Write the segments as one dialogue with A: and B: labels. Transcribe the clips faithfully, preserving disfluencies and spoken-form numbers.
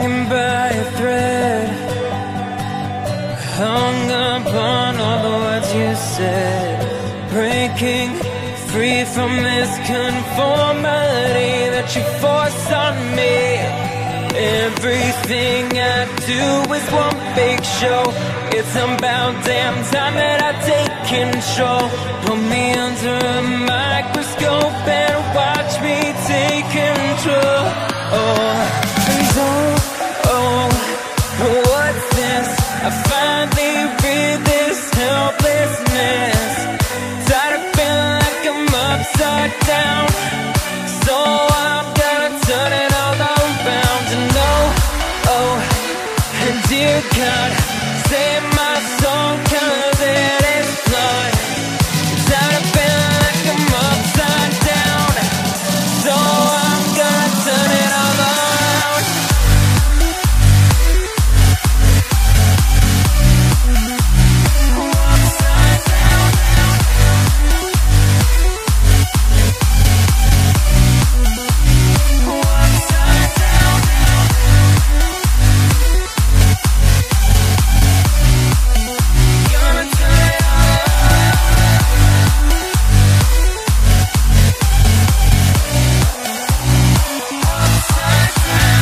A: hanging by a thread, hung upon all the words you said, breaking free from this conformity that you force on me. Everything I do is one big show. It's about damn time that I take control. Put me under a microscope and watch me take control. Oh, and oh, oh, what's this? I finally read this helplessness. Tired of feeling like I'm upside down, so I'm gonna turn it all around. And oh, oh, and dear God, save my soul, 'cause it is flawed. Tired of feeling like I'm upside down, so I'm gonna turn it all around. Upside down. Upside down. Gonna turn it all upside down.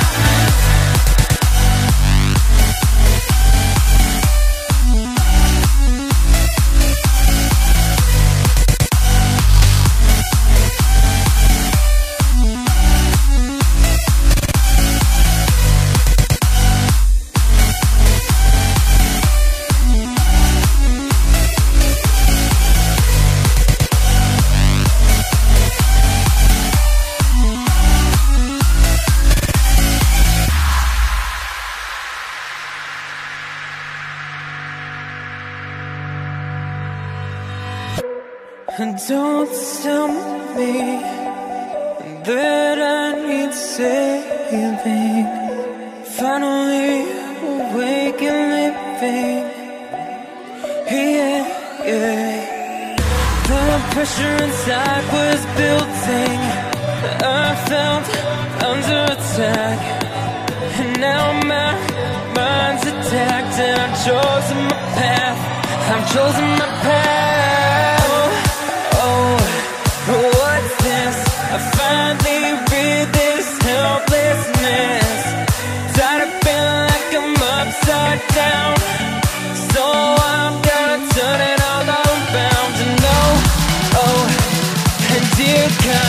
A: And don't tell me that I need saving. Finally awake and living. Yeah, yeah. The pressure inside was building. I felt under attack, and now my mind's attacked. And I've chosen my path. I've chosen my path. Oh, what's this? I finally read this helplessness. Tired of feeling like I'm upside down, so I'm gonna turn it all around. And oh, oh, and dear God,